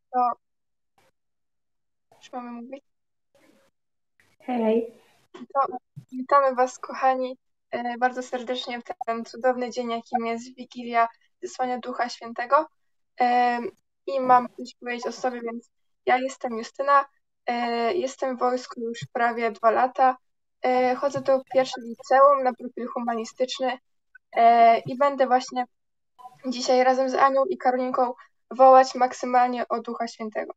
To już mamy mówić. Hej, To witamy Was, kochani, bardzo serdecznie w ten cudowny dzień, jakim jest Wigilia Zesłania Ducha Świętego. I mam coś powiedzieć o sobie, więc ja jestem Justyna, jestem w wojsku już prawie 2 lata. Chodzę do pierwszego liceum na profil humanistyczny i będę właśnie dzisiaj razem z Anią i Karolinką wołać maksymalnie o Ducha Świętego.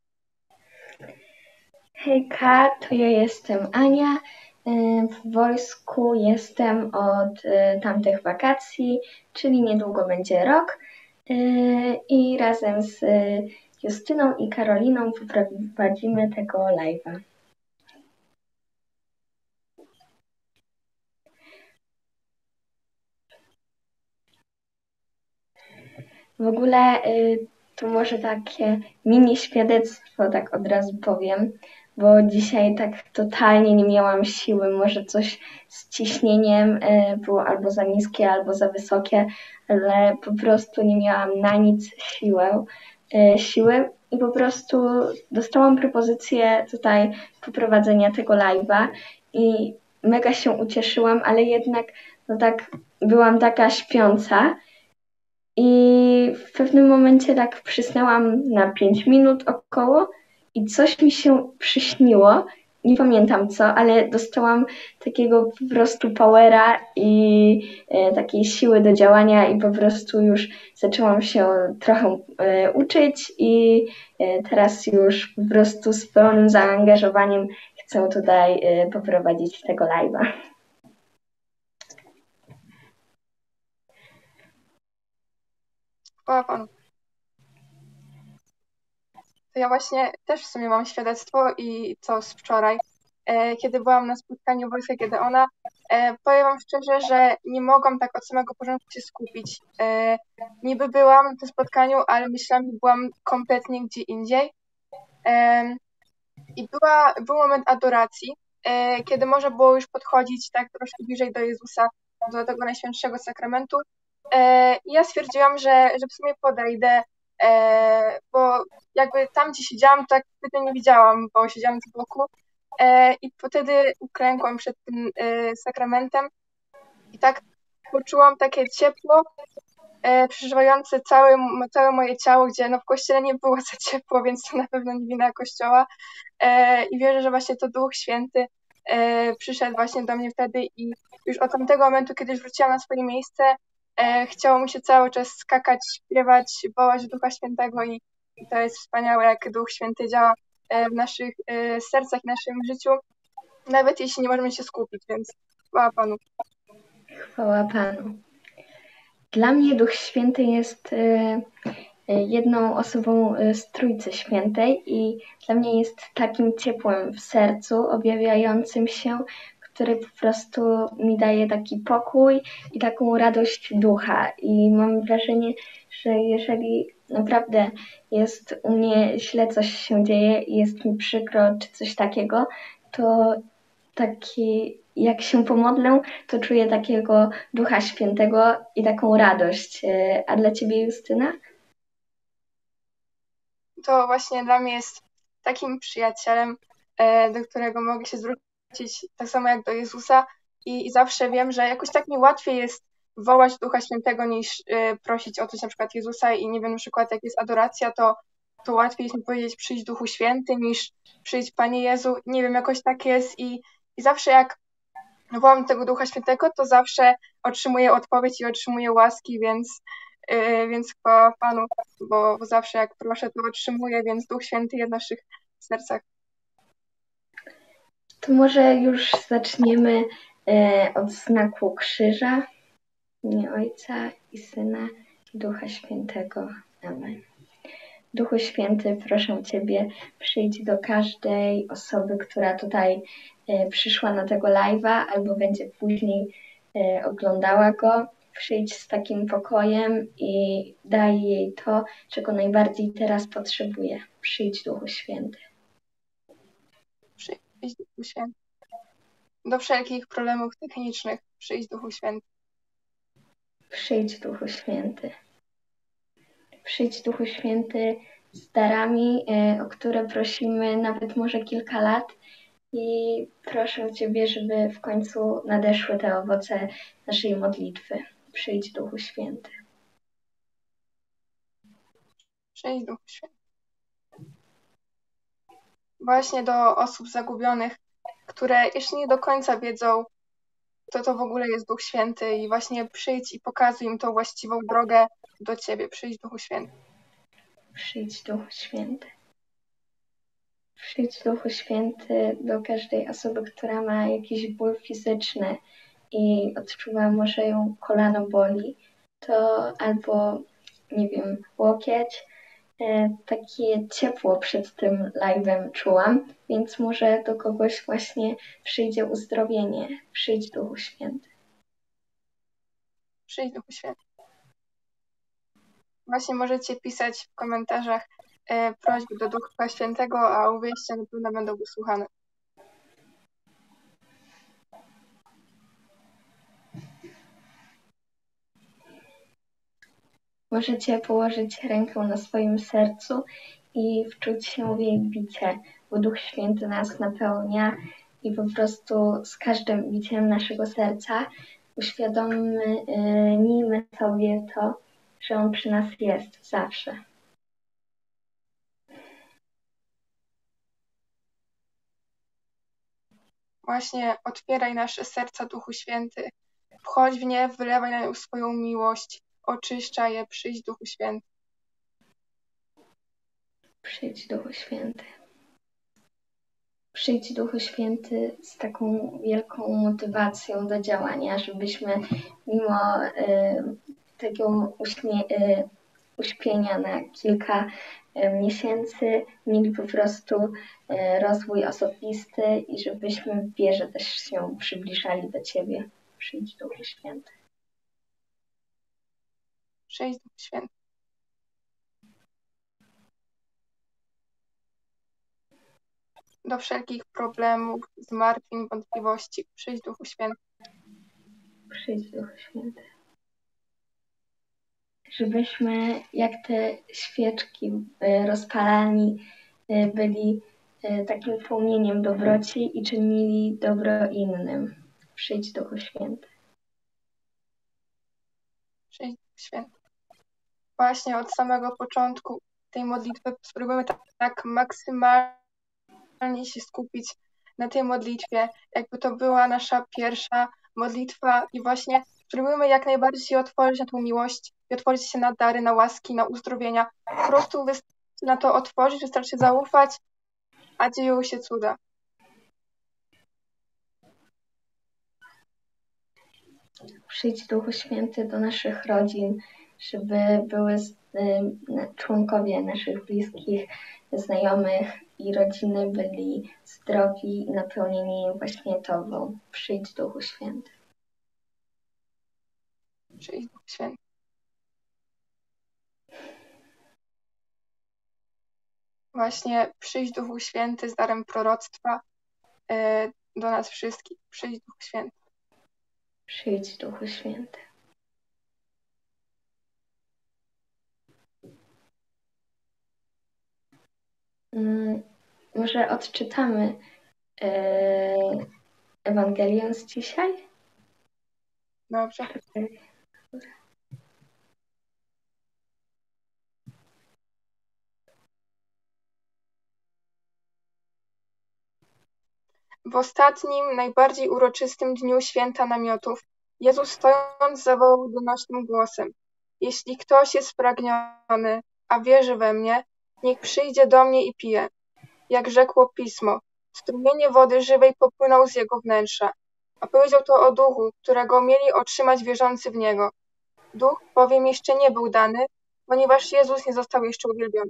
hejka, to ja jestem Ania. W wojsku jestem od tamtych wakacji, czyli niedługo będzie rok. I razem z Justyną i Karoliną poprowadzimy tego live'a. W ogóle to może takie mini świadectwo, tak od razu powiem, bo dzisiaj tak totalnie nie miałam siły, może coś z ciśnieniem było albo za niskie, albo za wysokie, ale po prostu nie miałam na nic siły i po prostu dostałam propozycję tutaj poprowadzenia tego live'a i mega się ucieszyłam, ale jednak no tak byłam taka śpiąca, i w pewnym momencie tak przysnęłam na 5 minut około i coś mi się przyśniło. Nie pamiętam co, ale dostałam takiego po prostu powera i takiej siły do działania i po prostu już zaczęłam się trochę uczyć i teraz już po prostu z pełnym zaangażowaniem chcę tutaj poprowadzić tego live'a. Chwała Panu. To ja właśnie też w sumie mam świadectwo i co z wczoraj, kiedy byłam na spotkaniu Wojska Gedeona, powiem Wam szczerze, że nie mogłam tak od samego początku się skupić. Niby byłam na tym spotkaniu, ale myślałam, że byłam kompletnie gdzie indziej. I był moment adoracji, kiedy można było już podchodzić tak troszkę bliżej do Jezusa, do tego Najświętszego Sakramentu. I ja stwierdziłam, że w sumie podejdę, bo jakby tam, gdzie siedziałam, tak wtedy nie widziałam, bo siedziałam z boku. I wtedy uklękłam przed tym sakramentem i tak poczułam takie ciepło, przeżywające całe moje ciało, gdzie no w kościele nie było za ciepło, więc to na pewno nie wina kościoła. I wierzę, że właśnie to Duch Święty przyszedł właśnie do mnie wtedy i już od tamtego momentu, kiedy już wróciłam na swoje miejsce, chciało mi się cały czas skakać, śpiewać, wołać Ducha Świętego i to jest wspaniałe, jak Duch Święty działa w naszych sercach, w naszym życiu, nawet jeśli nie możemy się skupić, więc chwała Panu. Chwała Panu. Dla mnie Duch Święty jest jedną osobą z Trójcy Świętej i dla mnie jest takim ciepłem w sercu, objawiającym się, który po prostu mi daje taki pokój i taką radość ducha. I mam wrażenie, że jeżeli naprawdę jest u mnie źle coś się dzieje i jest mi przykro czy coś takiego, to taki, jak się pomodlę, to czuję takiego Ducha Świętego i taką radość. A dla Ciebie, Justyna? To właśnie dla mnie jest takim przyjacielem, do którego mogę się zwrócić tak samo jak do Jezusa i zawsze wiem, że jakoś tak mi łatwiej jest wołać Ducha Świętego niż prosić o coś na przykład Jezusa i nie wiem, na przykład jak jest adoracja, to łatwiej jest mi powiedzieć przyjdź Duchu Święty niż przyjdź Panie Jezu. Nie wiem, jakoś tak jest i zawsze jak wołam tego Ducha Świętego, to zawsze otrzymuję odpowiedź i otrzymuję łaski, więc chwała Panu, bo zawsze jak proszę, to otrzymuję, więc Duch Święty jest w naszych sercach. To może już zaczniemy od znaku krzyża. W imię Ojca i Syna i Ducha Świętego. Amen. Duchu Święty, proszę Ciebie, przyjdź do każdej osoby, która tutaj przyszła na tego live'a albo będzie później oglądała go. Przyjdź z takim pokojem i daj jej to, czego najbardziej teraz potrzebuje. Przyjdź, Duchu Święty. Przyjdź Duchu Święty. Do wszelkich problemów technicznych przyjdź Duchu Święty. Przyjdź, Duchu Święty. Przyjdź, Duchu Święty, z darami, o które prosimy nawet może kilka lat. I proszę Ciebie, żeby w końcu nadeszły te owoce naszej modlitwy. Przyjdź Duchu Święty. Przyjdź Duchu Święty. Właśnie do osób zagubionych, które jeszcze nie do końca wiedzą, kto to w ogóle jest Duch Święty, i właśnie przyjdź i pokazuj im tą właściwą drogę do Ciebie. Przyjdź Duchu Święty. Przyjdź Duchu Święty. Przyjdź Duchu Święty do każdej osoby, która ma jakiś ból fizyczny i odczuwa, może ją kolano boli, to albo, nie wiem, łokieć. Takie ciepło przed tym live'em czułam, więc może do kogoś właśnie przyjdzie uzdrowienie. Przyjdź Duchu Święty. Przyjdź Duchu Święty. Właśnie możecie pisać w komentarzach prośby do Ducha Świętego, a uwierzcie, na pewno będą wysłuchane. Możecie położyć rękę na swoim sercu i wczuć się w jej bicie, bo Duch Święty nas napełnia i po prostu z każdym biciem naszego serca uświadomimy sobie to, że On przy nas jest zawsze. Właśnie otwieraj nasze serca, Duchu Święty. Wchodź w nie, wylewaj na nią swoją miłość, oczyszczaj je. Przyjdź Duchu Święty. Przyjdź Duchu Święty. Przyjdź Duchu Święty z taką wielką motywacją do działania, żebyśmy mimo tego uśpienia na kilka miesięcy mieli po prostu rozwój osobisty i żebyśmy w wierze też się przybliżali do Ciebie. Przyjdź Duchu Święty. Przyjdź Duchu Święty. Do wszelkich problemów, zmartwień, wątpliwości. Przyjdź Duchu Święty. Przyjdź Duchu Święty. Żebyśmy jak te świeczki rozpalani byli takim płomieniem dobroci i czynili dobro innym. Przyjdź Duchu Święty. Przyjdź Duchu Święty. Właśnie od samego początku tej modlitwy spróbujemy tak maksymalnie się skupić na tej modlitwie, jakby to była nasza pierwsza modlitwa, i właśnie spróbujemy jak najbardziej się otworzyć na tą miłość i otworzyć się na dary, na łaski, na uzdrowienia. Po prostu wystarczy na to otworzyć, wystarczy zaufać, a dzieją się cuda. Przyjdź Duchu Święty do naszych rodzin, żeby były członkowie naszych bliskich, znajomych i rodziny byli zdrowi i napełnieni właśnie Tobą. Przyjdź Duchu Święty. Przyjdź Duchu Święty. Właśnie przyjdź Duchu Święty z darem proroctwa do nas wszystkich. Przyjdź Duchu Święty. Przyjdź Duchu Święty. Może odczytamy Ewangelię z dzisiaj? Dobrze. W ostatnim, najbardziej uroczystym dniu święta namiotów, Jezus stojąc zawołał donośnym głosem: Jeśli ktoś jest spragniony, a wierzy we mnie, niech przyjdzie do mnie i pije. Jak rzekło Pismo, strumienie wody żywej popłyną z jego wnętrza. A powiedział to o Duchu, którego mieli otrzymać wierzący w Niego. Duch bowiem jeszcze nie był dany, ponieważ Jezus nie został jeszcze uwielbiony.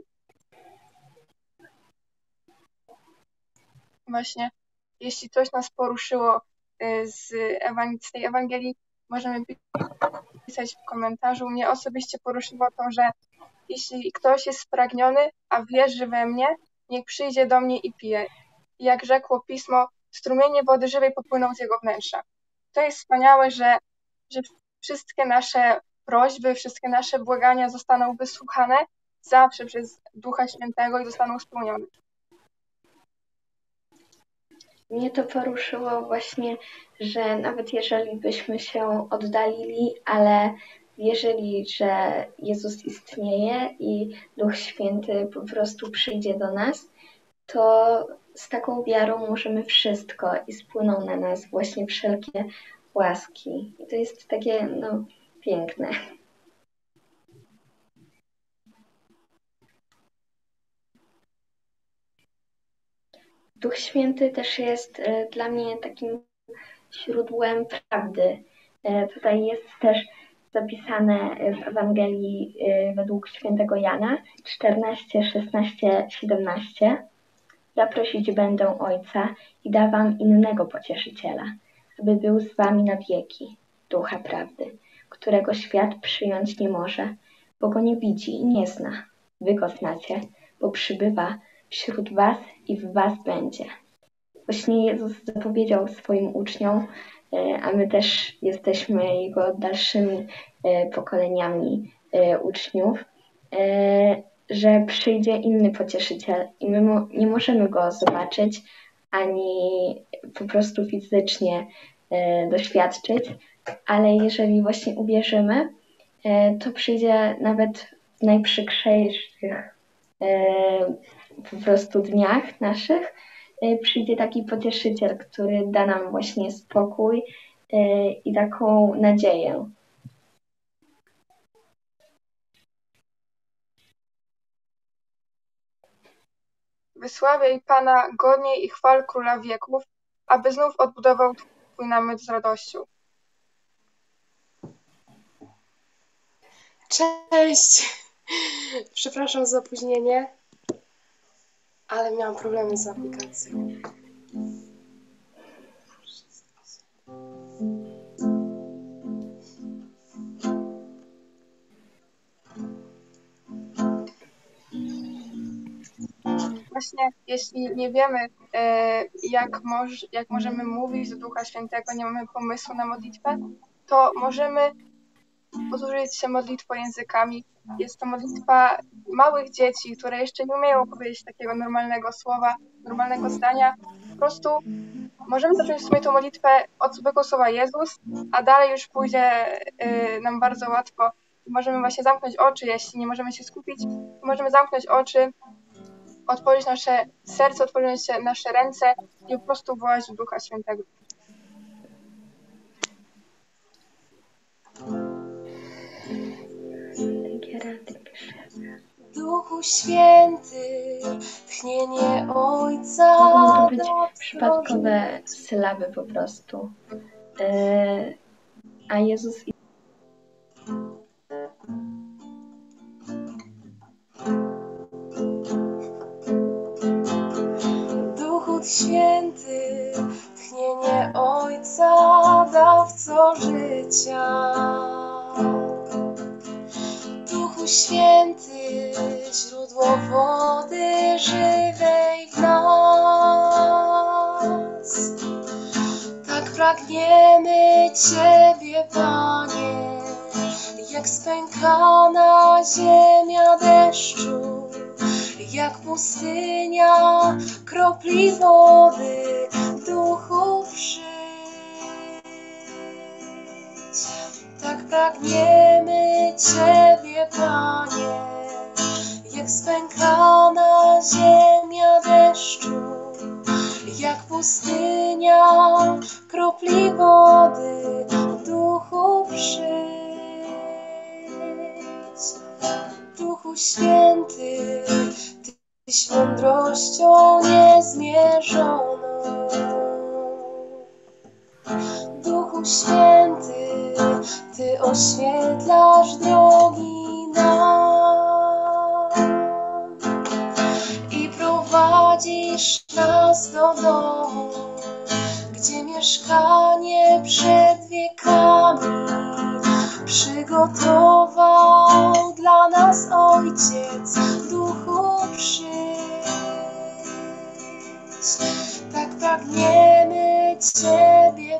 Właśnie, jeśli coś nas poruszyło z tej Ewangelii, możemy pisać w komentarzu. Mnie osobiście poruszyło to, że jeśli ktoś jest spragniony, a wierzy we mnie, niech przyjdzie do mnie i pije. I jak rzekło Pismo, strumienie wody żywej popłyną z jego wnętrza. To jest wspaniałe, że wszystkie nasze prośby, wszystkie nasze błagania zostaną wysłuchane zawsze przez Ducha Świętego i zostaną spełnione. Mnie to poruszyło właśnie, że nawet jeżeli byśmy się oddalili, ale wierzyli, że Jezus istnieje i Duch Święty po prostu przyjdzie do nas, to z taką wiarą możemy wszystko i spłyną na nas właśnie wszelkie łaski. I to jest takie, piękne. Duch Święty też jest dla mnie takim źródłem prawdy. Tutaj jest też zapisane w Ewangelii według świętego Jana 14, 16, 17. Zaprosić będę Ojca i da wam innego pocieszyciela, aby był z wami na wieki, Ducha Prawdy, którego świat przyjąć nie może, bo go nie widzi i nie zna. Wy go znacie, bo przybywa wśród was i w was będzie. Właśnie Jezus zapowiedział swoim uczniom, a my też jesteśmy Jego dalszymi pokoleniami uczniów, że przyjdzie inny pocieszyciel i my nie możemy go zobaczyć ani po prostu fizycznie doświadczyć, ale jeżeli właśnie uwierzymy, to przyjdzie nawet w najprzykrzejszych po prostu dniach naszych, przyjdzie taki pocieszyciel, który da nam właśnie spokój i taką nadzieję. Wysławiaj Pana godniej i chwal Króla wieków, aby znów odbudował Twój namiot z radością. Cześć! Przepraszam za opóźnienie, ale miałam problemy z aplikacją. Właśnie, jeśli nie wiemy, jak możemy mówić do Ducha Świętego, nie mamy pomysłu na modlitwę, to możemy posłużyć się modlitwą językami. Jest to modlitwa małych dzieci, które jeszcze nie umieją powiedzieć takiego normalnego słowa, normalnego zdania. Po prostu możemy zacząć w sumie tą modlitwę od zwykłego słowa Jezus, a dalej już pójdzie nam bardzo łatwo. Możemy właśnie zamknąć oczy, jeśli nie możemy się skupić, możemy zamknąć oczy, otworzyć nasze serce, otworzyć nasze ręce i po prostu wołać do Ducha Świętego. Duchu Święty, tchnienie Ojca. Mogą być przypadkowe sylaby po prostu. A Jezus Duchu Święty, tchnienie Ojca, dawco życia. Duchu Święty, źródło wody żywej w nas. Tak pragniemy Ciebie, Panie, jak spękana ziemia deszczu, jak pustynia kropli wody. Duchu, przyjdź. Tak pragniemy Ciebie, Panie, jak spękana ziemia deszczu, jak pustynia kropli wody. Duchu, przyjdź. Duchu Święty, Tyś mądrością niezmierzoną. Duchu Święty, Ty oświetlasz drogi nam i prowadzisz nas do domu, gdzie mieszkanie przed wiekami przygotował dla nas Ojciec. Duchu, przyjdź. Tak pragniemy Ciebie,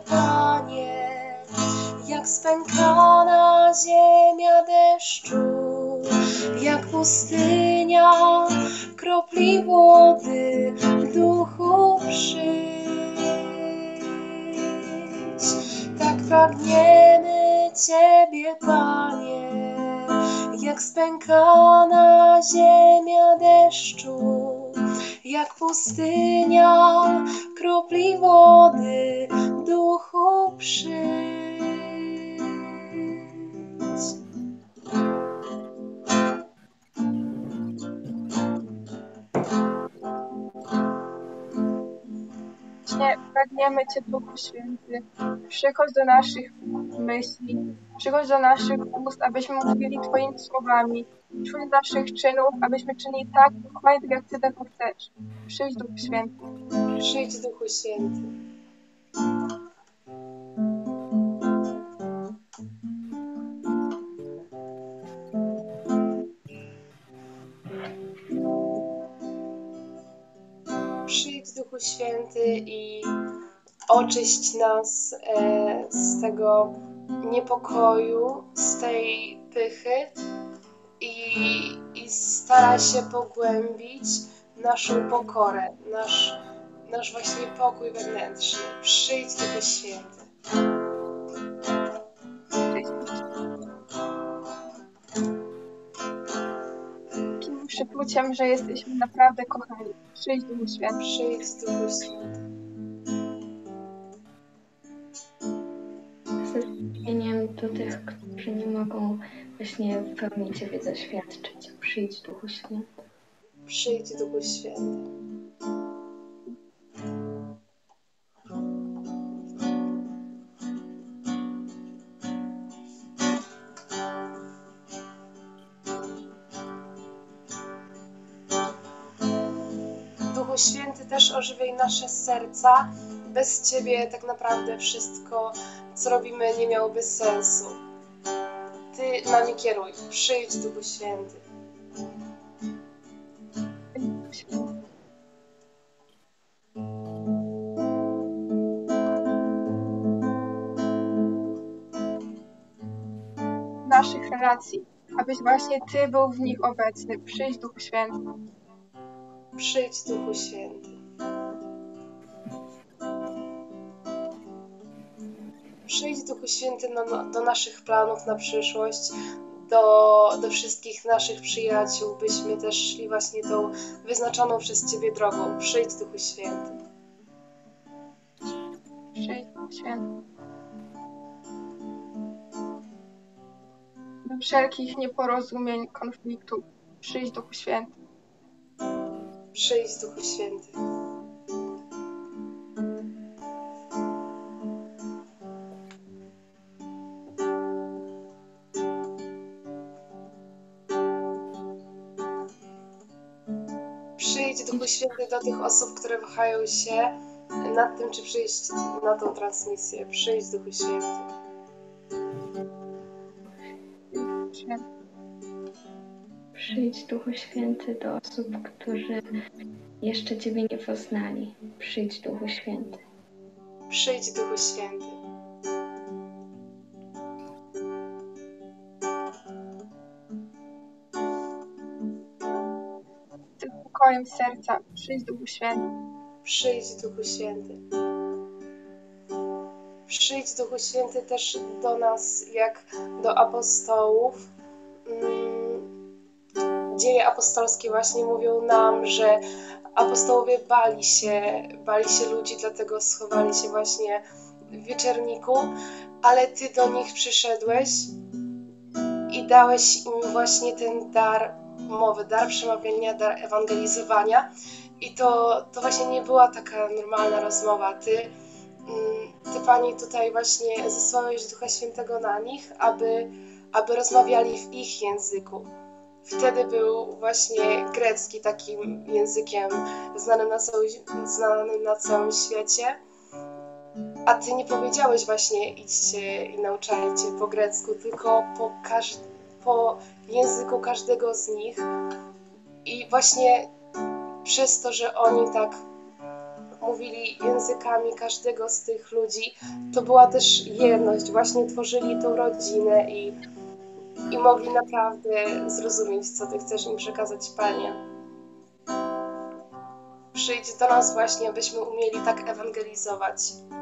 Panie, jak spękana ziemia deszczu, jak pustynia, kropli wody, Duchu przyjdź. Tak pragniemy Ciebie, Panie, jak spękana ziemia deszczu, jak pustynia, kropli wody, Duchu przyjdź. Właśnie pragniemy Cię, Duchu Święty. Przychodź do naszych myśli, przychodź do naszych ust, abyśmy mówili Twoimi słowami. Przychodź do naszych czynów, abyśmy czynili tak, dokładnie tak, jak Ty tego chcesz. Przyjdź, Duchu Święty. Przyjdź, Duchu Święty. Przyjdź, Duchu Święty, i oczyść nas z tego niepokoju, z tej pychy i staraj się pogłębić naszą pokorę, nasz właśnie pokój wewnętrzny. Przyjdź, Duchu Święty. Takim przeczuciem, że jesteśmy naprawdę kochani. Przyjdź, Duchu Święty. Przyjdź, Duchu Święty. Ze zbawieniem do tych, którzy nie mogą właśnie w pełni Ciebie zaświadczyć. Przyjdź, Duchu Święty. Przyjdź, Duchu Święty. Duchu Święty, też ożywiaj nasze serca. Bez Ciebie tak naprawdę wszystko, co robimy, nie miałoby sensu. Ty nami kieruj. Przyjdź, Duchu Święty. Naszych relacji, abyś właśnie Ty był w nich obecny. Przyjdź, Duchu Święty. Przyjdź, Duchu Święty. Przyjdź, Duchu Święty, do naszych planów na przyszłość, do wszystkich naszych przyjaciół, byśmy też szli właśnie tą wyznaczoną przez Ciebie drogą. Przyjdź, Duchu Święty. Przyjdź, Duchu Święty. Do wszelkich nieporozumień, konfliktów. Przyjdź, Duchu Święty. Przyjdź, Duchu Święty. Przyjdź, Duchu Święty, do tych osób, które wahają się nad tym, czy przyjść na tą transmisję. Przyjdź, Duchu Święty. Przyjdź, Duchu Święty, do osób, którzy jeszcze Ciebie nie poznali. Przyjdź, Duchu Święty. Przyjdź, Duchu Święty. Ty pokojem serca. Przyjdź, Duchu Święty. Przyjdź, Duchu Święty. Przyjdź, Duchu Święty, też do nas, jak do apostołów. Dzieje apostolskie właśnie mówią nam, że apostołowie bali się ludzi, dlatego schowali się właśnie w wieczerniku, ale Ty do nich przyszedłeś i dałeś im właśnie ten dar mowy, dar przemawiania, dar ewangelizowania. I to właśnie nie była taka normalna rozmowa. Ty, Pani, tutaj właśnie zesłałeś Ducha Świętego na nich, aby rozmawiali w ich języku. Wtedy był właśnie grecki takim językiem znanym na całym świecie. A Ty nie powiedziałeś właśnie idźcie i nauczajcie po grecku, tylko po języku każdego z nich. I właśnie przez to, że oni tak mówili językami każdego z tych ludzi, to była też jedność. Właśnie tworzyli tą rodzinę i mogli naprawdę zrozumieć, co Ty chcesz im przekazać, Panie. Przyjdź do nas właśnie, abyśmy umieli tak ewangelizować.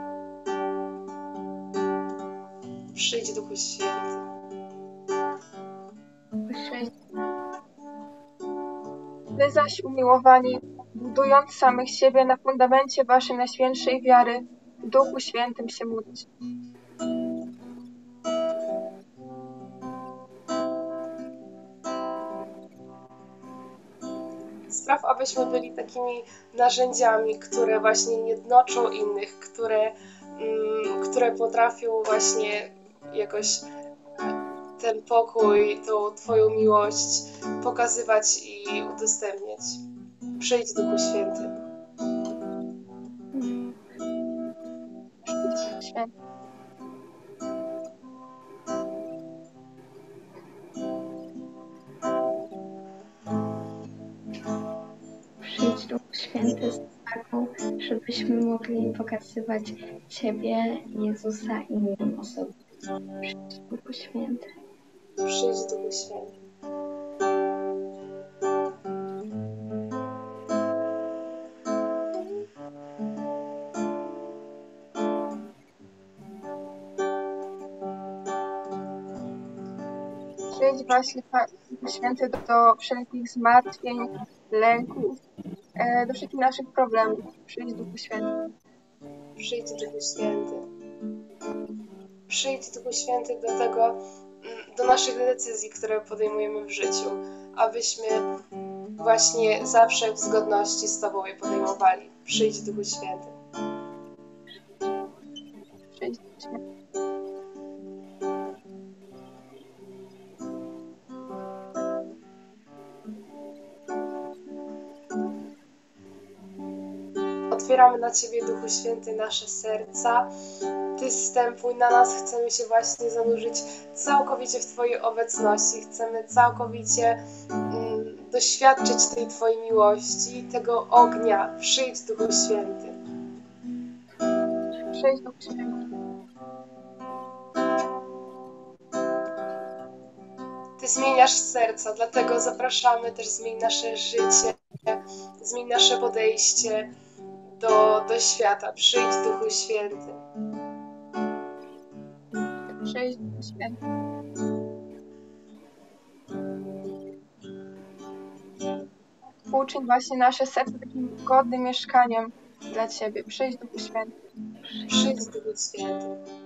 Przyjdź, Duchu Święty. Wy zaś, umiłowani, budując samych siebie na fundamencie waszej najświętszej wiary, w Duchu Świętym się módlcie. Spraw, abyśmy byli takimi narzędziami, które właśnie jednoczą innych, które potrafią właśnie jakoś ten pokój, tą Twoją miłość pokazywać i udostępniać. Przyjdź, Duchu Święty. Święty. Przyjdź, Duchu Święty, z taką, żebyśmy mogli pokazywać Ciebie, Jezusa innym osobom. Przyjdź, Duchu Święty. Przyjdź, Duchu Święty. Przyjdź właśnie, Duchu Święty, do wszelkich zmartwień, lęków, do wszystkich naszych problemów. Przyjdź, Duchu Święty. Przyjdź, Duchu Święty. Przyjdź, Duchu Święty, do naszych decyzji, które podejmujemy w życiu, abyśmy właśnie zawsze w zgodności z Tobą je podejmowali. Przyjdź, Duchu Święty. Przyjdź, Duchu Święty. Otwieramy na Ciebie, Duchu Święty, nasze serca. Ty zstępuj na nas, chcemy się właśnie zanurzyć całkowicie w Twojej obecności. Chcemy całkowicie doświadczyć tej Twojej miłości, tego ognia. Przyjdź, Duchu Święty. Przyjdź, Duchu Święty. Ty zmieniasz serca, dlatego zapraszamy też, zmień nasze życie, zmień nasze podejście do świata. Przyjdź, Duchu Święty. Przyjdź, Duchu Święty. Uczyń właśnie nasze serce takim godnym mieszkaniem dla Ciebie. Przyjdź, Duchu Święty. Przyjdź, Duchu Święty.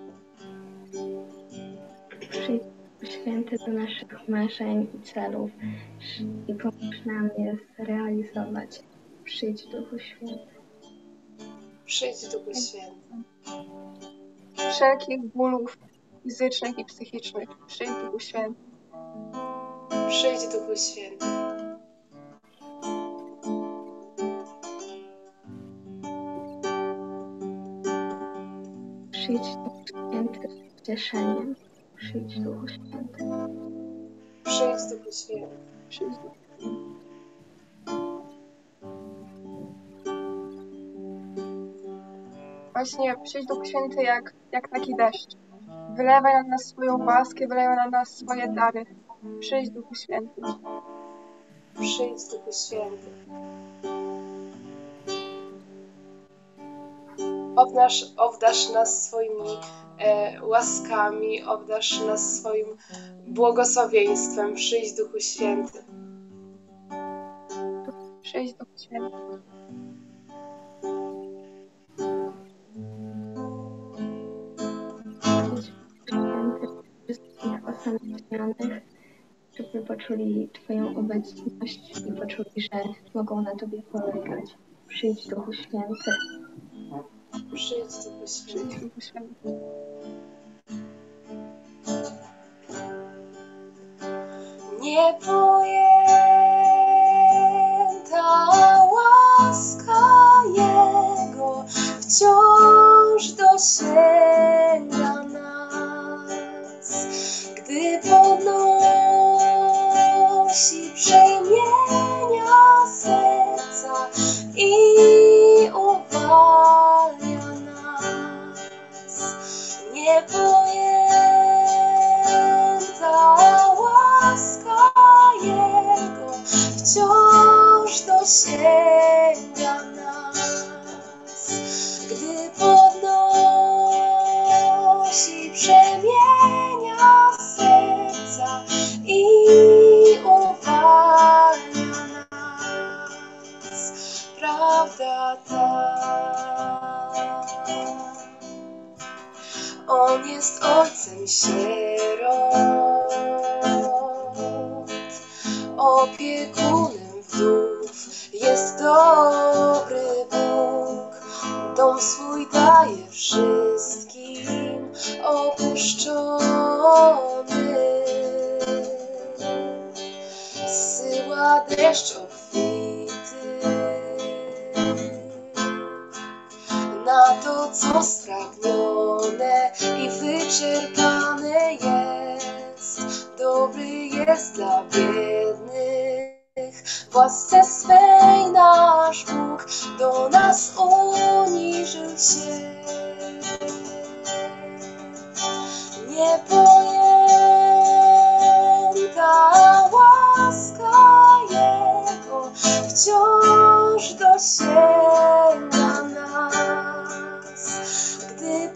Przyjdź, Duchu Święty, do naszych marzeń i celów i pomóż nam je zrealizować. Przyjdź, Duchu Święty. Przyjdź, Duchu Święty. Wszelkich bólów fizycznych i psychicznych. Przyjdź, Duchu Święty. Przyjdź, Duchu Święty. Przyjdź, Duchu Święty, z cieszeniem. Przyjdź, Duchu Święty. Przyjdź, Duchu Święty. Przyjdź, Duchu Święty. Właśnie przyjdź, Duchu Święty, jak taki deszcz. Wylewaj na nas swoją łaskę, wylewaj na nas swoje dary. Przyjdź, Duchu Święty. Przyjdź, Duchu Święty. Obdasz nas swoimi łaskami, obdasz nas swoim błogosławieństwem. Przyjdź, Duchu Święty. Przyjdź, Duchu Święty. Wszystkich osamotnionych, żeby poczuli Twoją obecność i poczuli, że mogą na Tobie polegać. Przyjdź, Duchu Święty. Przyjdź, Duchu Święty. Przyjdź, Duchu Święty. Niepojęta łaska Jego wciąż dosięga nas, gdy podnosi, przemienia serca i uwalnia nas. Niepojęta łaska dosięga nas, gdy podnosi, przemienia serca i uwalnia nas. Prawda ta, On jest Ojcem sierot, opiekunem wdów, jest dobry Bóg, dom swój daje wszystkim opuszczonym, zsyła deszcz obfity na to, co spragnione i wyczerpane jest. Dobry jest dla biednych, w łasce swej nasz Bóg do nas uniżył się. Niepojęta łaska Jego wciąż dosięga nas, gdy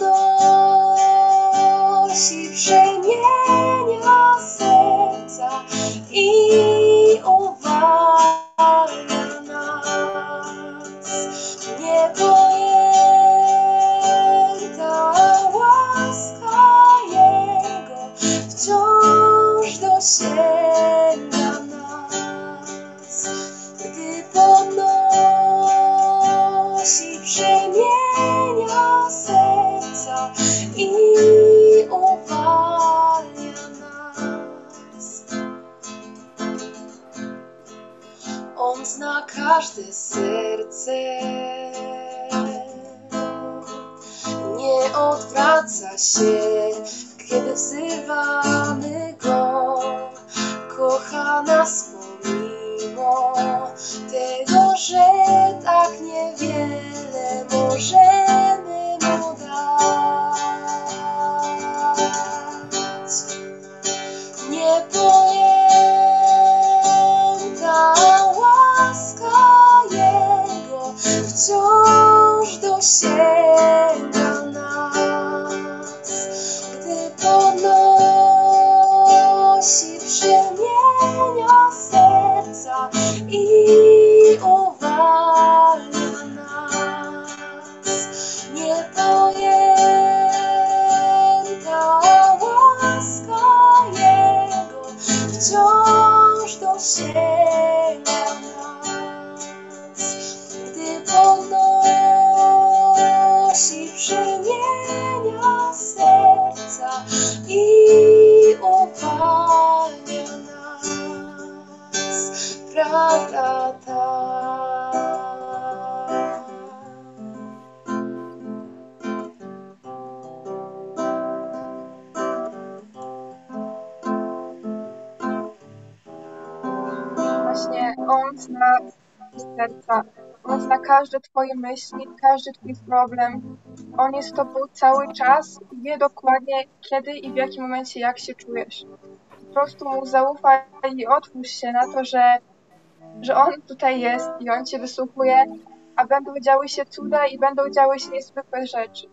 podnosi, przemienia serca i uwalnia nas. Niepojęta łaska Jego wciąż dosięga nas, gdy podnosi, przemienia serca i uwalnia nas. On zna każde serce, nie odwraca się, kiedy wzywamy Go. Kocha nas pomimo tego, że tak niewiele możemy Mu dać. Niepojęta łaska Jego wciąż dosięga nas, gdy podnosi, przemienia serca i uwalnia nas. Niepojęta łaska Jego wciąż dosięga nas, gdy podnosi, przemienia serca i uwalnia nas. Prawda ta. Właśnie On zna serca, On zna każde Twoje myśli, każdy Twój problem. On jest z Tobą cały czas i wie dokładnie kiedy i w jakim momencie, jak się czujesz. Po prostu Mu zaufaj i otwórz się na to, że On tutaj jest i On Cię wysłuchuje, a będą działy się cuda i będą działy się niezwykłe rzeczy.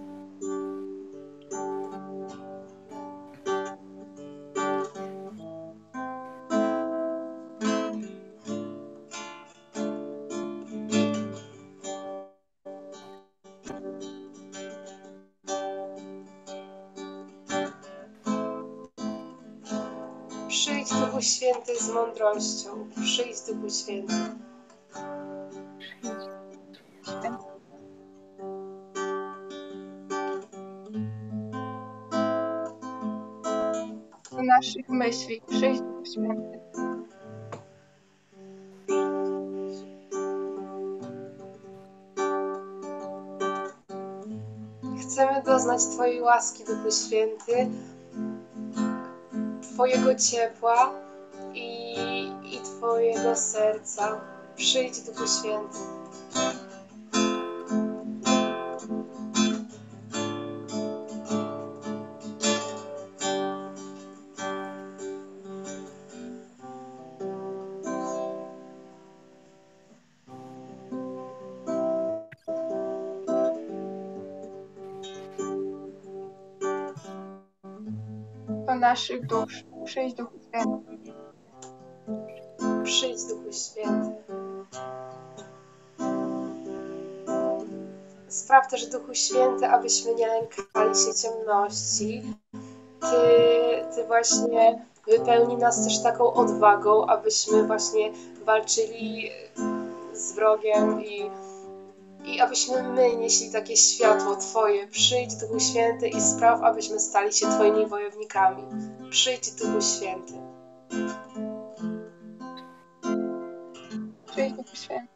Przyjdź, Duchu Święty, z mądrością. Przyjdź, Duchu Święty. Do naszych myśli, przyjdź Duchu Święty. Chcemy doznać Twojej łaski, Duchu Święty, Twojego ciepła i Twojego serca. Przyjdź, Duchu Święty. do naszych dusz. Przyjdź Duchu Święty. Przyjdź Duchu Święty. Spraw też, Duchu Święty, abyśmy nie lękali się ciemności. Ty właśnie wypełni nas też taką odwagą, abyśmy właśnie walczyli z wrogiem i abyśmy my nieśli takie światło Twoje. Przyjdź, Duchu Święty, i spraw, abyśmy stali się Twoimi wojownikami. Przyjdź, Duchu Święty. Przyjdź Duchu Święty.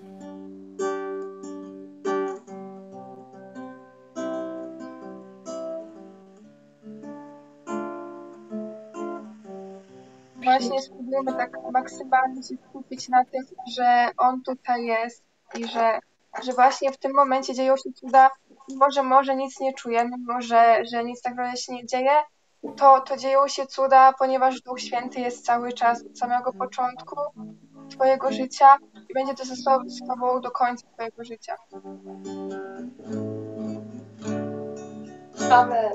Właśnie spróbujemy tak maksymalnie się skupić na tym, że On tutaj jest i że właśnie w tym momencie dzieją się cuda, mimo że może nic nie czujemy, mimo że nic tak naprawdę się nie dzieje, to dzieją się cuda, ponieważ Duch Święty jest cały czas od samego początku Twojego życia i będzie to z Tobą do końca Twojego życia. Amen.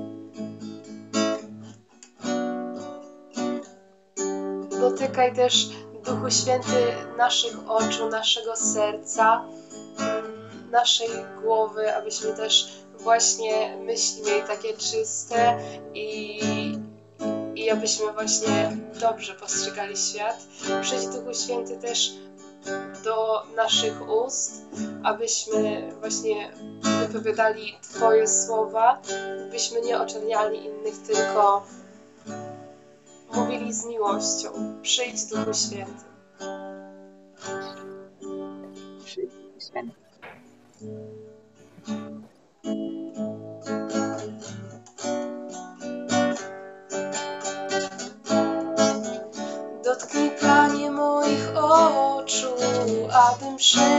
Dotykaj też, Duchu Święty, naszych oczu, naszego serca, naszej głowy, abyśmy też właśnie myśli mieli takie czyste i abyśmy właśnie dobrze postrzegali świat. Przyjdź, Duchu Święty, też do naszych ust, abyśmy właśnie wypowiadali Twoje słowa, byśmy nie oczerniali innych, tylko mówili z miłością. Przyjdź, Duchu Święty. Przyjdź Duchu Święty. Dotknij, Panie, moich oczu, abym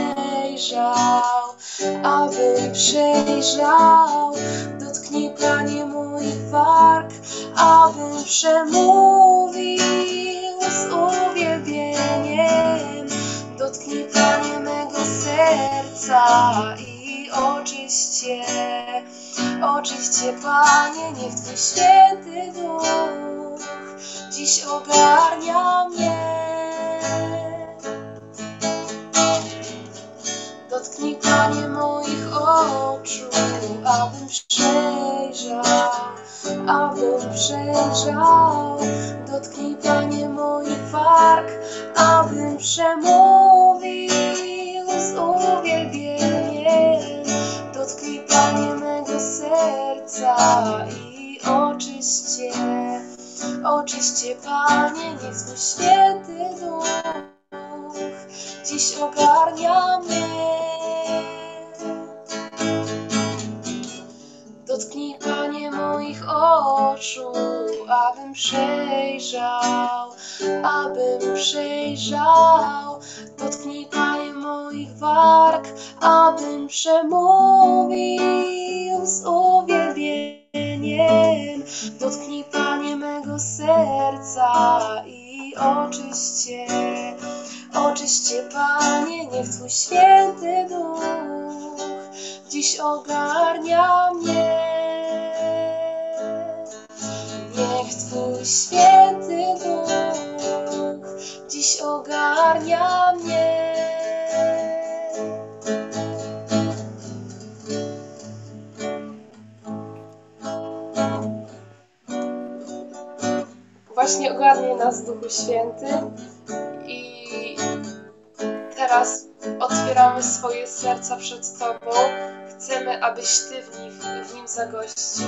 przejrzał. Dotknij, Panie, mój warg, abym przemówił z uwielbieniem. Dotknij, Panie, mego serca i oczyść je, Panie, niech Twój święty Duch dziś ogarnia mnie. Dotknij, Panie, moich oczu, abym przejrzał. Dotknij, Panie, mój warg, abym przemówił z uwielbieniem. Dotknij, Panie, mego serca i oczyść je, Panie, niech Twój święty Duch dziś ogarnia mnie. Dotknij, Panie, moich oczu, abym przejrzał. Dotknij, Panie, moich warg, abym przemówił z uwielbieniem. Dotknij, Panie, mego serca i oczyść je, Panie, niech Twój święty Duch dziś ogarnia mnie. Niech Twój święty Duch dziś ogarnia mnie. Właśnie ogarnie nas, Duchu Święty, i teraz otwieramy swoje serca przed Tobą. Chcemy, abyś Ty w nim zagościł.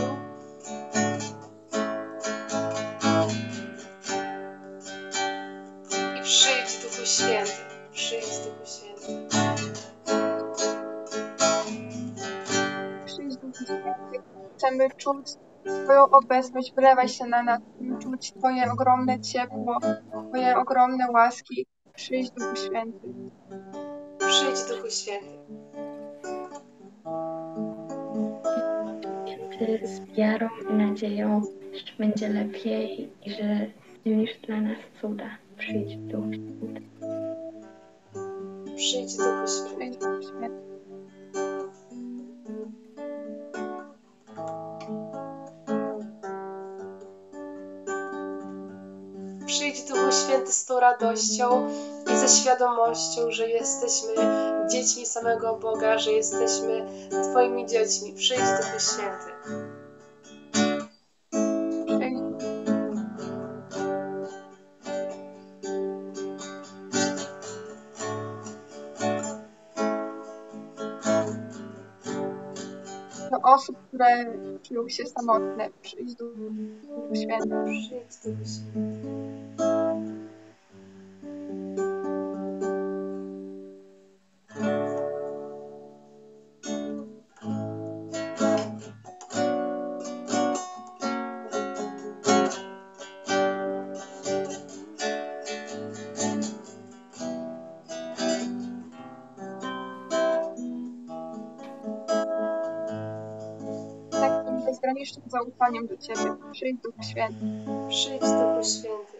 I przyjdź, Duchu Święty. Przyjdź, Duchu Święty. Przyjdź Duchu Święty. Chcemy czuć Twoją obecność, wlewać się na nas, czuć Twoje ogromne ciepło, Twoje ogromne łaski. Przyjdź Duchu Święty. Przyjdź, Duchu Święty. Z wiarą i nadzieją, że będzie lepiej i że czynisz dla nas cuda. Przyjdź, Duchu Święty. Przyjdź, Duchu Święty. Przyjdź Duchu Święty. wtedy z tą radością i ze świadomością, że jesteśmy dziećmi samego Boga, że jesteśmy Twoimi dziećmi. Przyjdź Duchu Święty. Do osób, które czują się samotne, przyjdź Duchu Święty. Przyjdź Duchu Święty. Takim bezgranicznym zaufaniem do Ciebie, przyjdź Duchu Święty. Przyjdź Duchu Święty.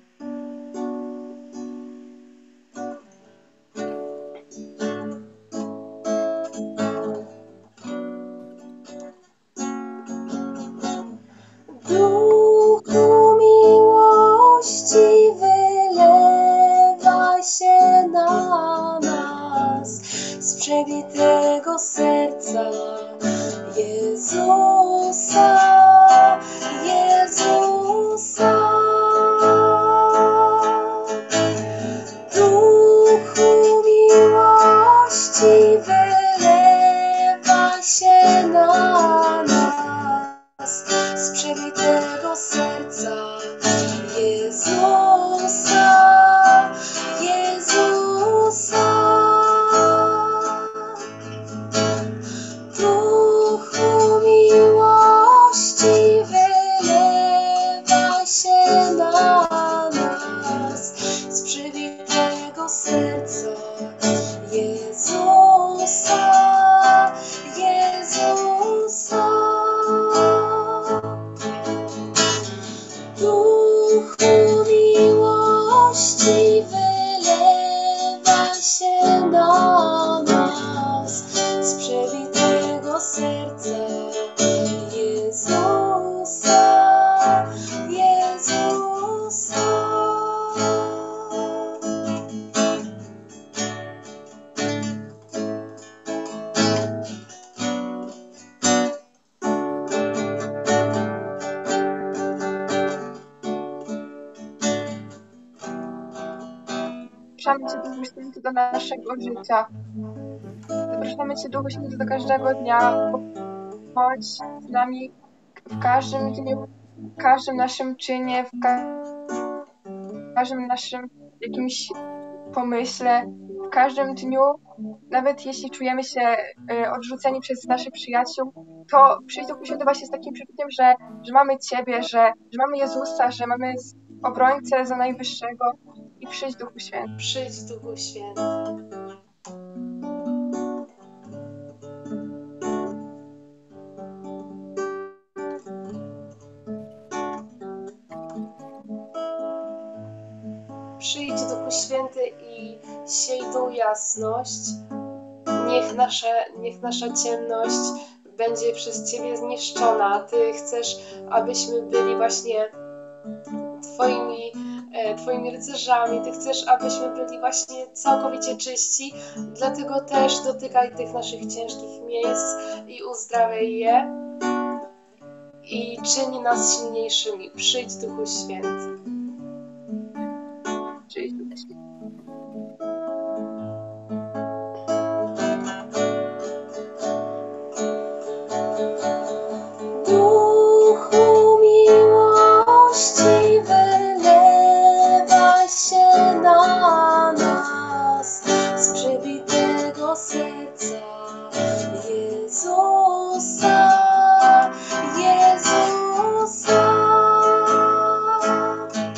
Duchu miłości wylewa się na nas z przebitego serca Jezusa, Jezusa. Duchu miłości wylewa się na nas z przebitego serca Jezusa, Jezusa. Duchu miłości wylewa się na nas z przebitego serca Jezusa, Jezusa. Duchu miłości wylewa się na nas z przebitego serca Jezusa, Jezusa. Zapraszamy Cię, Duchu Święty, do naszego życia. Zapraszamy Cię, Duchu Święty, do każdego dnia. Chodź z nami w każdym dniu, w każdym naszym czynie, w każdym naszym jakimś pomyśle, w każdym dniu. Nawet jeśli czujemy się odrzuceni przez naszych przyjaciół, to przyjdź Duchu Święty właśnie z takim przeczuciem, że mamy Ciebie, że mamy Jezusa, że mamy obrońcę za najwyższego i przyjdź Duchu Święty. Przyjdź Duchu Święty. Przyjdź Duchu Święty i siej tą jasność. Niech nasza ciemność będzie przez Ciebie zniszczona. Ty chcesz, abyśmy byli właśnie Twoimi rycerzami. Ty chcesz, abyśmy byli właśnie całkowicie czyści. Dlatego też dotykaj tych naszych ciężkich miejsc i uzdrawiaj je. I czyni nas silniejszymi. Przyjdź Duchu Święty. Przyjdź Duchu Święty. Duchu miłości wylewa się na nas z przebitego serca Jezusa, Jezusa.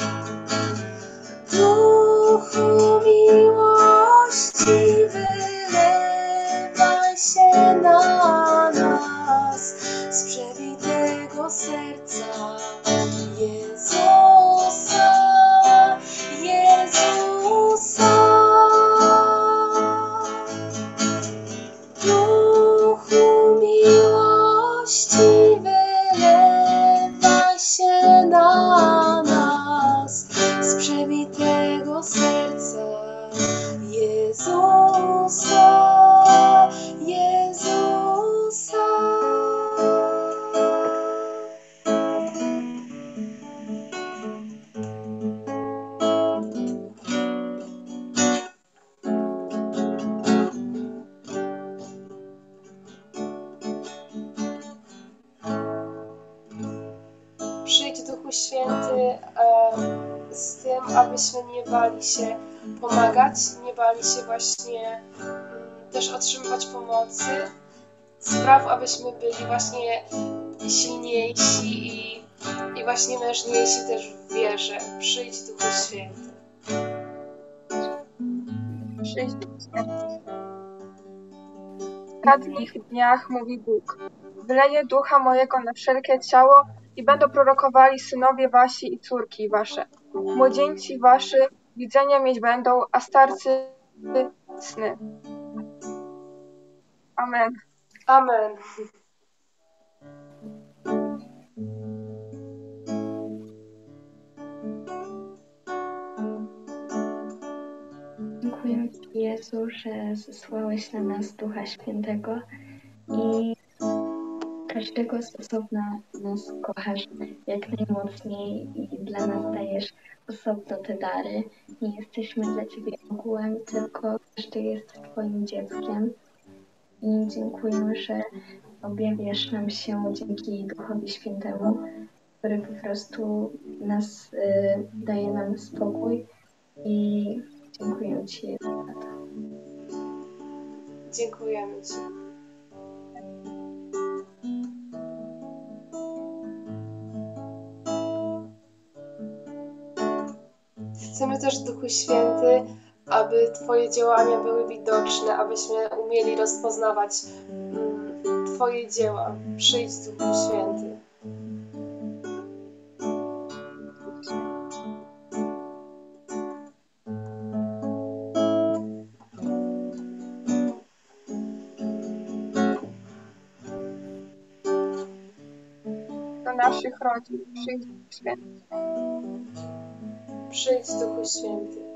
Duchu Święty z tym, abyśmy nie bali się pomagać, nie bali się właśnie też otrzymywać pomocy. Spraw, abyśmy byli właśnie silniejsi i właśnie mężniejsi też w wierze. Przyjdź Duchu Święty. Przyjdź Duchu Święty. W ostatnich dniach, mówi Bóg, wyleję ducha mojego na wszelkie ciało i będą prorokowali synowie wasi i córki wasze. Młodzieńcy wasi widzenia mieć będą, a starcy sny. Amen. Amen. Dziękuję Ci, Jezu, że zesłałeś na nas Ducha Świętego i każdego z osobna nas kochasz jak najmocniej i dla nas dajesz osobno te dary. Nie jesteśmy dla Ciebie ogółem, tylko każdy jest Twoim dzieckiem. I dziękuję, że objawiasz nam się dzięki Duchowi Świętemu, który po prostu daje nam spokój i dziękuję Ci, Jezu, za to. Dziękujemy Ci. Chcemy też, Duchu Święty, aby Twoje działania były widoczne, abyśmy umieli rozpoznawać Twoje dzieła. Przyjdź, Duchu Święty. Do naszych rodzin. Przyjdź Duchu Święty. Przyjdź, Duchu Święty.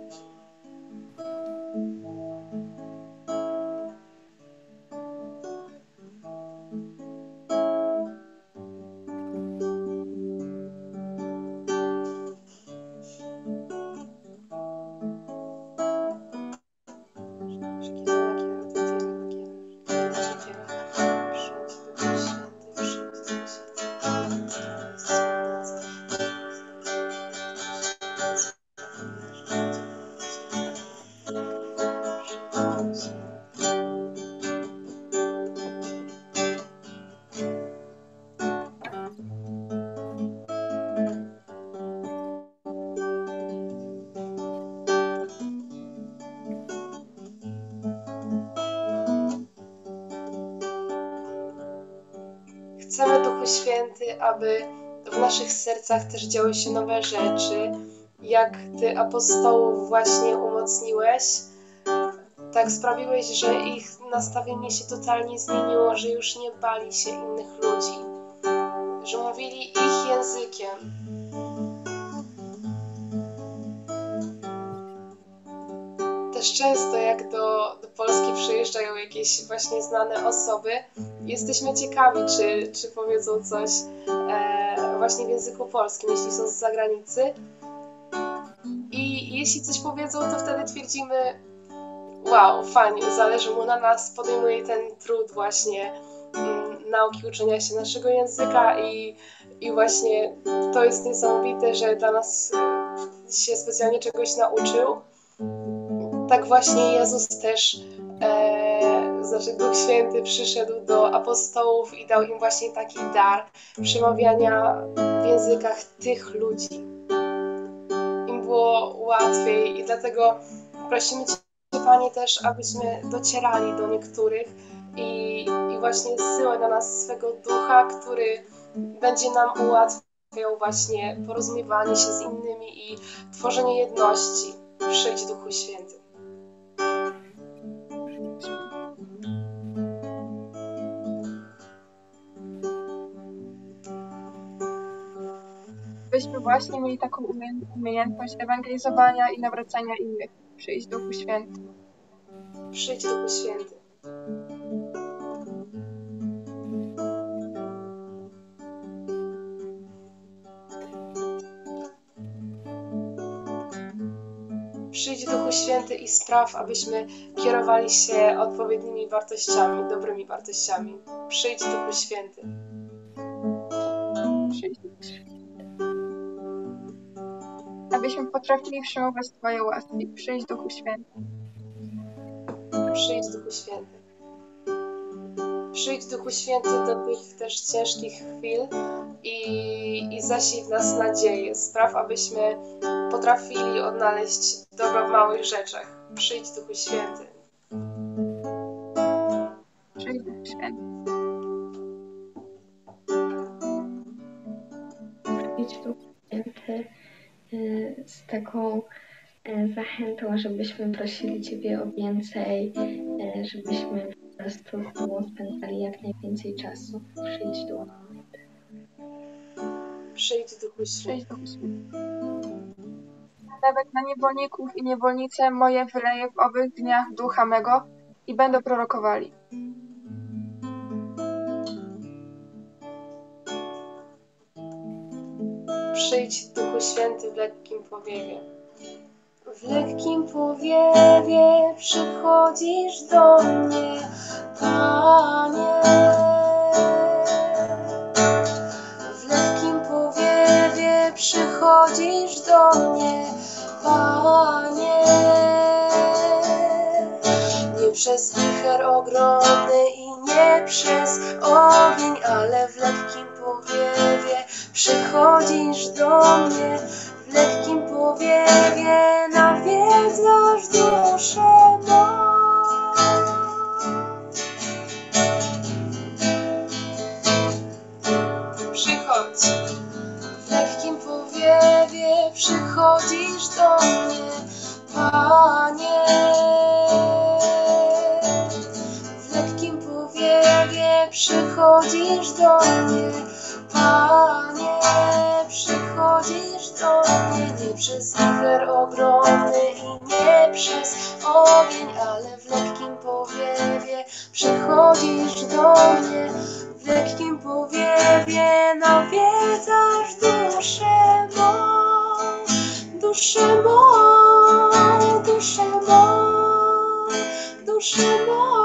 Chcemy, Duchu Święty, aby w naszych sercach też działy się nowe rzeczy. Jak Ty apostołów właśnie umocniłeś, tak sprawiłeś, że ich nastawienie się totalnie zmieniło, że już nie bali się innych ludzi, że mówili ich językiem. Też często jak do Polski przyjeżdżają jakieś właśnie znane osoby, jesteśmy ciekawi, czy powiedzą coś właśnie w języku polskim, jeśli są z zagranicy. I jeśli coś powiedzą, to wtedy twierdzimy, wow, fajnie, zależy mu na nas, podejmuje ten trud właśnie nauki, uczenia się naszego języka i właśnie to jest niesamowite, że dla nas się specjalnie czegoś nauczył. Tak właśnie Jezus też, Duch Święty przyszedł do apostołów i dał im właśnie taki dar przemawiania w językach tych ludzi. Im było łatwiej i dlatego prosimy Cię, Panie, też, abyśmy docierali do niektórych i właśnie zsyłaj na nas swego Ducha, który będzie nam ułatwiał właśnie porozumiewanie się z innymi i tworzenie jedności. Przyjdź, Duchu Święty. Byśmy właśnie mieli taką umiejętność ewangelizowania i nawracania innych. Przyjdź Duchu Święty. Przyjdź, Duchu Święty. Przyjdź, Duchu Święty, i spraw, abyśmy kierowali się odpowiednimi wartościami, dobrymi wartościami. Przyjdź, Duchu Święty. Przyjdź Duchu Święty. abyśmy potrafili przyjmować Twoje łaski. Przyjdź Duchu Święty. Przyjdź Duchu Święty. Przyjdź Duchu Święty do tych też ciężkich chwil i zasiej w nas nadzieję. Spraw, abyśmy potrafili odnaleźć dobro w małych rzeczach. Przyjdź Duchu Święty. Przyjdź Duchu Święty. Przyjdź Duchu Święty z taką zachętą, żebyśmy prosili Ciebie o więcej, żebyśmy po prostu z Tobą spędzali jak najwięcej czasu. Przyjdź Duchu Święty. Przyjdź Duchu Przyjdź Święty. Duchu Święty. Nawet na niewolników i niewolnice moje wyleję w owych dniach ducha mego i będą prorokowali. Przyjdź Duchu Święty w lekkim powiewie. W lekkim powiewie przychodzisz do mnie, Panie. W lekkim powiewie przychodzisz do mnie, Panie. Nie przez wicher ogromny i nie przez ogień, ale w lekkim powiewie przychodzisz do mnie. W lekkim powiewie nawiedzasz duszę mą. Przychodź. W lekkim powiewie przychodzisz do mnie, Panie. W lekkim powiewie przychodzisz do mnie, Panie. Przychodzisz do mnie nie przez wicher ogromny i nie przez ogień, ale w lekkim powiewie przychodzisz do mnie. W lekkim powiewie nawiedzasz duszę mą, duszę mą, duszę mą, duszę mą.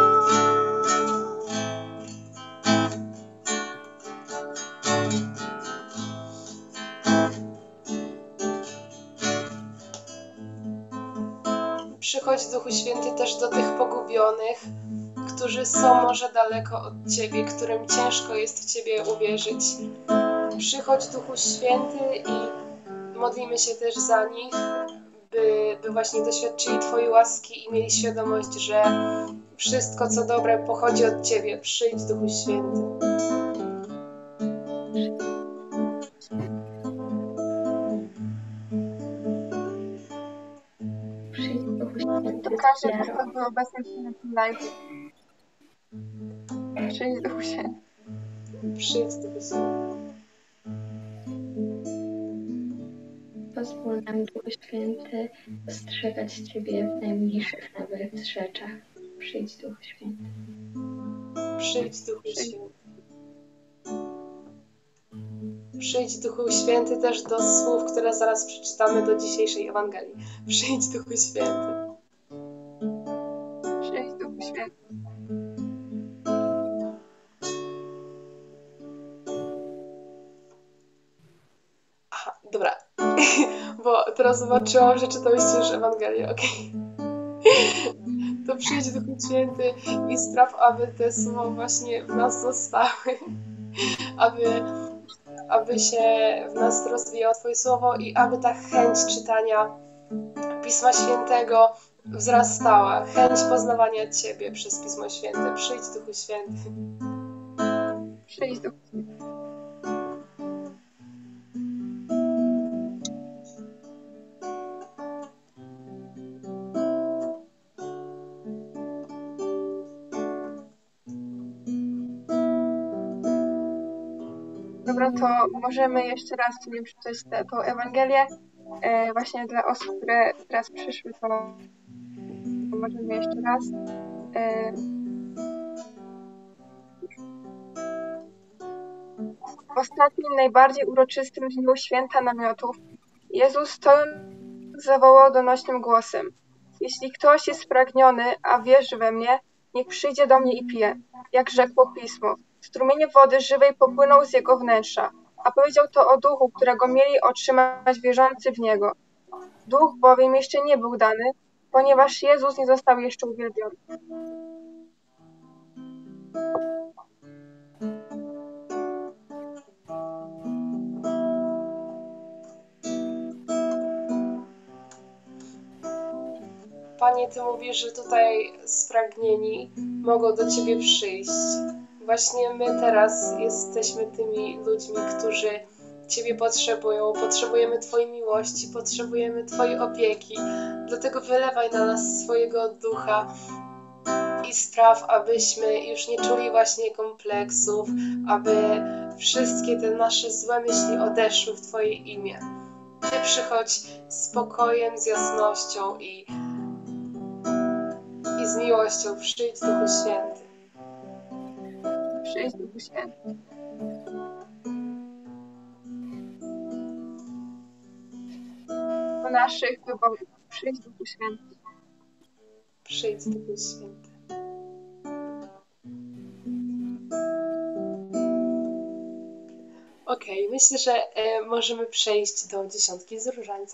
Przychodź, Duchu Święty, też do tych pogubionych, którzy są może daleko od Ciebie, którym ciężko jest w Ciebie uwierzyć. Przychodź, Duchu Święty, i modlimy się też za nich, by właśnie doświadczyli Twojej łaski i mieli świadomość, że wszystko, co dobre, pochodzi od Ciebie. Przyjdź, Duchu Święty. Przyjdź Duchu Święty To z każdy, wiarą. kto był obecny na tym live. Przyjdź Duchu Święty. Przyjdź, Duchu Święty. Pozwól nam, Duchu Święty, dostrzegać Ciebie w najmniejszych nawet rzeczach. Przyjdź, Duchu Święty. Przyjdź, Duchu Święty. Przyjdź, Duchu Święty, też do słów, które zaraz przeczytamy do dzisiejszej Ewangelii. Przyjdź, Duchu Święty. Przyjdź Duchu Święty. Aha, dobra. Bo teraz zobaczyłam, że czytałyście już Ewangelię, okej. To przyjdź, Duchu Święty, i spraw, aby te słowa właśnie w nas zostały. Aby się w nas rozwijało Twoje słowo i aby ta chęć czytania Pisma Świętego wzrastała. Chęć poznawania Ciebie przez Pismo Święte. Przyjdź, Duchu Święty. Przyjdź Duchu Święty. Dobra, to możemy jeszcze raz Ci przeczytać tą Ewangelię. Właśnie dla osób, które teraz przyszły, to możemy jeszcze raz. W ostatnim, najbardziej uroczystym dniu święta namiotów Jezus stojąc zawołał donośnym głosem: Jeśli ktoś jest spragniony, a wierzy we mnie, niech przyjdzie do mnie i pije. Jak rzekło Pismo, strumienie wody żywej popłyną z jego wnętrza. a powiedział to o duchu, którego mieli otrzymać wierzący w Niego. Duch bowiem jeszcze nie był dany, ponieważ Jezus nie został jeszcze uwielbiony. Panie, Ty mówisz, że tutaj spragnieni mogą do Ciebie przyjść. Właśnie my teraz jesteśmy tymi ludźmi, którzy Ciebie potrzebują. Potrzebujemy Twojej miłości, potrzebujemy Twojej opieki. Dlatego wylewaj na nas swojego ducha i spraw, abyśmy już nie czuli właśnie kompleksów, aby wszystkie te nasze złe myśli odeszły w Twoje imię. Ty przychodź z spokojem, z jasnością i z miłością. Przyjdź, Duchu Święty. Przyjdź, Duchu Święty. Do naszych wyborów. Przyjdź, Duchu Święty. Przyjdź, Duchu Święty. Okej, myślę, że możemy przejść do dziesiątki z różańca.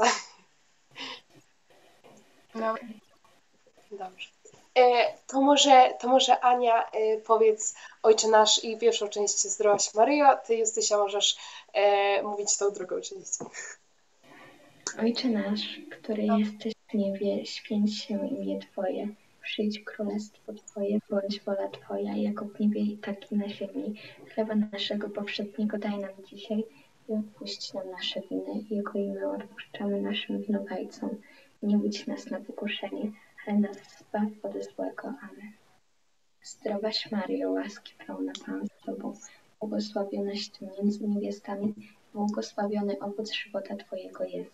Dobra. Dobrze. To może Ania powiedz Ojcze Nasz i pierwszą część Zdrowaś Maryjo. Ty, Justysia, możesz mówić tą drugą część. Ojcze nasz, który jesteś w niebie, święć się imię Twoje. Przyjdź królestwo Twoje, bądź wola Twoja, jako w niebie, tak i na ziemi. Chleba naszego powszedniego daj nam dzisiaj i odpuść nam nasze winy, jako i my odpuszczamy naszym winowajcom. Nie budź nas na pokuszenie, ale nas zbaw od złego. Amen. Zdrowaś Maryjo, łaski pełna Pan z Tobą, błogosławionaś Ty między niewiastami, błogosławiony owoc żywota Twojego Jezus.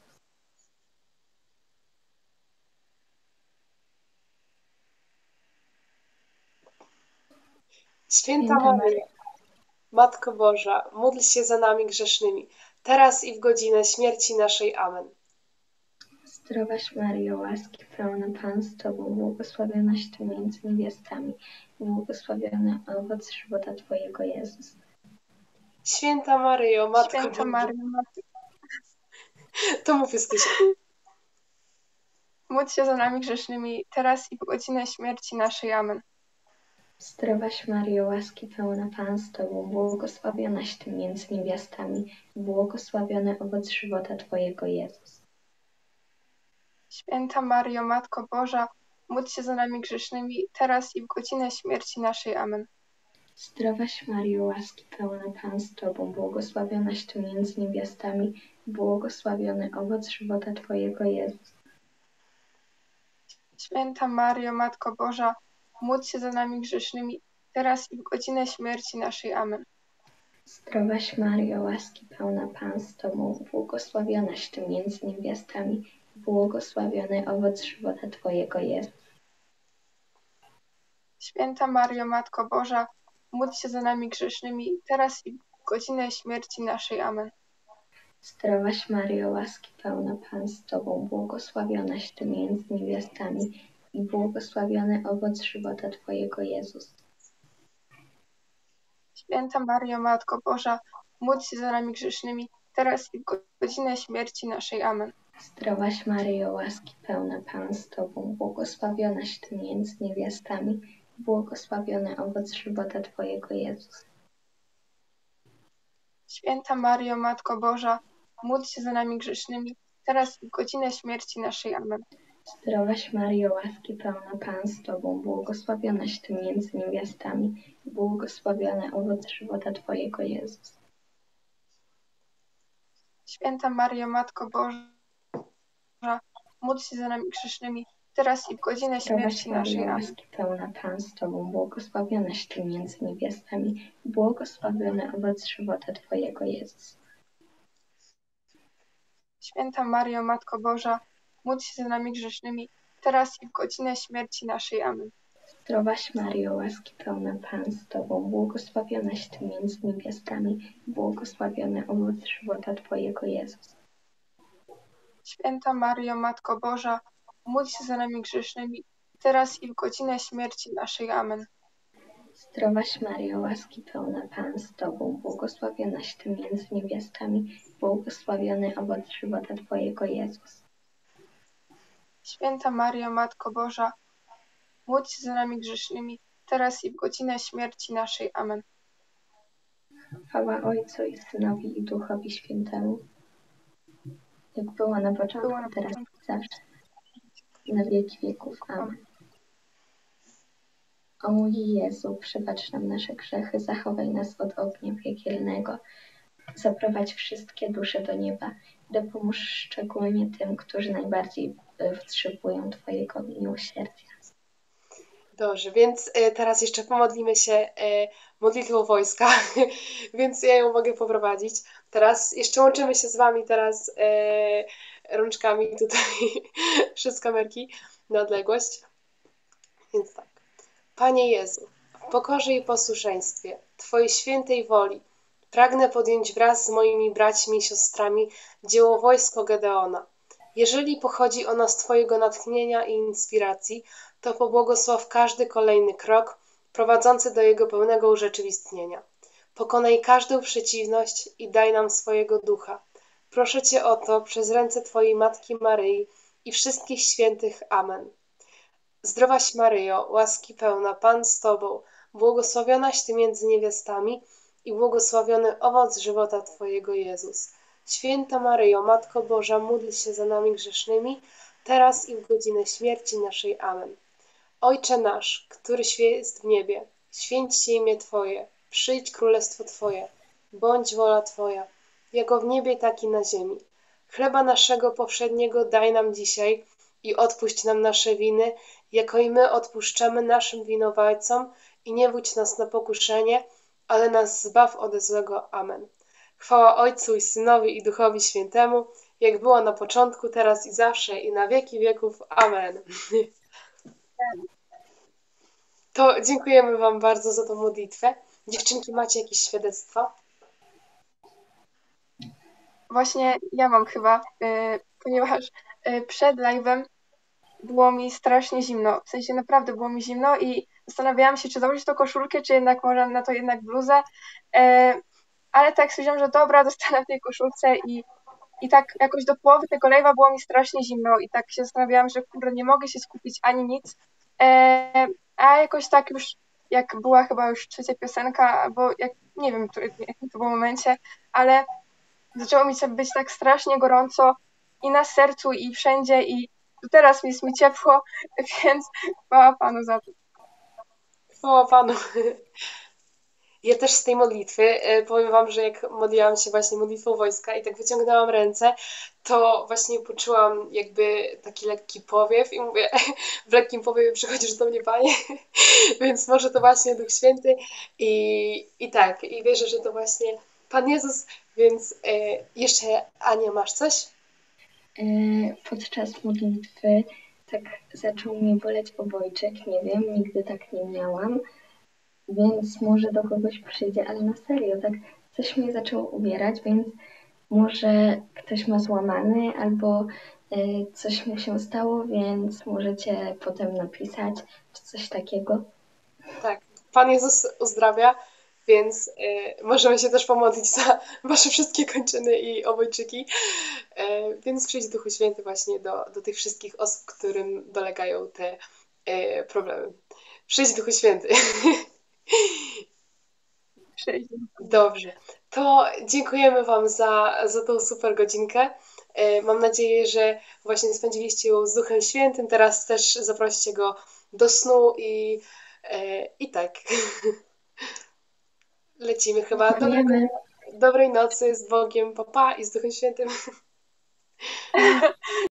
Święta Maryjo, Matko Boża, módl się za nami grzesznymi, teraz i w godzinę śmierci naszej. Amen. Zdrowaś Maryjo, łaski pełna Pan z Tobą, błogosławionaś Ty między niewiastami, błogosławiony owoc żywota Twojego Jezus. Święta Maryjo, Matko Święta Boża. Maryjo, Matko. To mów, Justysia. Módl się za nami grzesznymi, teraz i w godzinę śmierci naszej. Amen. Zdrowaś Maryjo, łaski pełna Pan z Tobą, błogosławionaś Ty między niewiastami, błogosławiony owoc żywota Twojego Jezus. Święta Maryjo, Matko Boża, módl się za nami grzesznymi, teraz i w godzinę śmierci naszej. Amen. Zdrowaś Maryjo, łaski pełna Pan z Tobą, błogosławionaś Ty między niewiastami, błogosławiony owoc żywota Twojego Jezus. Święta Maryjo, Matko Boża, módl się za nami grzesznymi, teraz i w godzinę śmierci naszej. Amen. Zdrowaś Maryjo, łaski pełna Pan z Tobą, błogosławionaś Ty między niewiastami, błogosławiony owoc żywota Twojego Jezus. Święta Maryjo, Matko Boża, módl się za nami grzesznymi, teraz i w godzinę śmierci naszej. Amen. Zdrowaś Maryjo, łaski pełna Pan z Tobą, błogosławionaś Ty między niewiastami i błogosławiony owoc żywota Twojego Jezus. Święta Maryjo, Matko Boża, módl się za nami grzesznymi, teraz i w godzinę śmierci naszej. Amen. Zdrowaś Maryjo, łaski pełna Pan z Tobą, błogosławionaś Ty między niewiastami i błogosławiony owoc żywota Twojego Jezus. Święta Maryjo, Matko Boża, módl się za nami grzesznymi, teraz i w godzinę śmierci naszej. Amen. Zdrowaś Maryjo, łaski pełna Pan z Tobą, błogosławionaś Ty między niewiastami i błogosławiony owoc żywota Twojego Jezus. Święta Maryjo, Matko Boża, módl się za nami grzesznymi, teraz i w godzinę Zdrowaś śmierci Maryjo, naszej. Amen. łaski pełna Pan z Tobą, błogosławionaś Ty między niewiastami i błogosławiony owoc żywota Twojego Jezus. Święta Maryjo, Matko Boża, módl się za nami grzesznymi, teraz i w godzinę śmierci naszej. Amen. Zdrowaś Maryjo, łaski pełna Pan z Tobą, błogosławionaś Ty między niewiastami i błogosławiony owoc żywota Twojego Jezus. Święta Maryjo, Matko Boża, módl się za nami grzesznymi, teraz i w godzinę śmierci naszej. Amen. Zdrowaś Maryjo, łaski pełna Pan z Tobą, błogosławionaś Ty między niewiastami, błogosławiony owoc żywota Twojego, Jezus. Święta Maryjo, Matko Boża, módl się za nami grzesznymi, teraz i w godzinę śmierci naszej. Amen. Chwała Ojcu i Synowi i Duchowi Świętemu, jak było na Było początku, na teraz początku. i zawsze, i na wieki wieków. Amen. O mój Jezu, przebacz nam nasze grzechy, zachowaj nas od ognia piekielnego, zaprowadź wszystkie dusze do nieba i dopomóż szczególnie tym, którzy najbardziej potrzebują Twojego miłosierdzia. Dobrze, więc teraz jeszcze pomodlimy się modlitwą wojska, więc ja ją mogę poprowadzić. Teraz jeszcze łączymy się z Wami teraz rączkami tutaj przez kamerki na odległość. Więc tak. Panie Jezu, w pokorze i posłuszeństwie Twojej świętej woli pragnę podjąć wraz z moimi braćmi i siostrami dzieło Wojsko Gedeona. Jeżeli pochodzi ono z Twojego natchnienia i inspiracji, to pobłogosław każdy kolejny krok prowadzący do jego pełnego urzeczywistnienia. Pokonaj każdą przeciwność i daj nam swojego ducha. Proszę Cię o to przez ręce Twojej Matki Maryi i wszystkich świętych. Amen. Zdrowaś Maryjo, łaski pełna, Pan z Tobą, błogosławionaś Ty między niewiastami i błogosławiony owoc żywota Twojego, Jezus. Święta Maryjo, Matko Boża, módl się za nami grzesznymi, teraz i w godzinę śmierci naszej. Amen. Ojcze nasz, któryś jest w niebie, święć się imię Twoje, przyjdź królestwo Twoje, bądź wola Twoja, jako w niebie, tak i na ziemi. Chleba naszego powszedniego daj nam dzisiaj i odpuść nam nasze winy, jako i my odpuszczamy naszym winowajcom, i nie wódź nas na pokuszenie, ale nas zbaw ode złego. Amen. Chwała Ojcu i Synowi i Duchowi Świętemu, jak było na początku, teraz i zawsze, i na wieki wieków. Amen. To dziękujemy Wam bardzo za tą modlitwę. Dziewczynki, macie jakieś świadectwa? Właśnie ja mam chyba, ponieważ przed live'em było mi strasznie zimno. W sensie naprawdę było mi zimno i zastanawiałam się, czy założyć tą koszulkę, czy jednak może na to jednak bluzę. Ale tak stwierdziłam, że dobra, dostanę w tej koszulce i tak jakoś do połowy tego live'a było mi strasznie zimno i tak się zastanawiałam, że kurde, nie mogę się skupić ani nic. A jakoś tak już, jak była chyba już trzecia piosenka, albo jak, nie wiem, jakim to było momencie, ale zaczęło mi się być tak strasznie gorąco i na sercu, i wszędzie, i teraz jest mi ciepło, więc chwała Panu za to. Chwała Panu. Ja też z tej modlitwy, powiem Wam, że jak modliłam się właśnie modlitwą wojska i tak wyciągnęłam ręce, to właśnie poczułam jakby taki lekki powiew i mówię, w lekkim powiewie przychodzisz do mnie, Panie, więc może to właśnie Duch Święty i tak, i wierzę, że to właśnie Pan Jezus, więc jeszcze Ania, masz coś? Podczas modlitwy tak zaczął mnie boleć obojczyk, nie wiem, nigdy tak nie miałam, więc może do kogoś przyjdzie, ale na serio, tak coś mnie zaczęło ubierać, więc może ktoś ma złamany albo coś mu się stało, więc możecie potem napisać, czy coś takiego. Tak, Pan Jezus uzdrawia, więc możemy się też pomodlić za Wasze wszystkie kończyny i obojczyki. Więc przyjdź Duchu Święty właśnie do tych wszystkich osób, którym dolegają te problemy. Przyjdź Duchu Święty. Dobrze, to dziękujemy Wam za tą super godzinkę. Mam nadzieję, że właśnie spędziliście ją z Duchem Świętym. Teraz też zaprosicie Go do snu i tak. Lecimy chyba. Dobrej nocy z Bogiem, papa i z Duchem Świętym.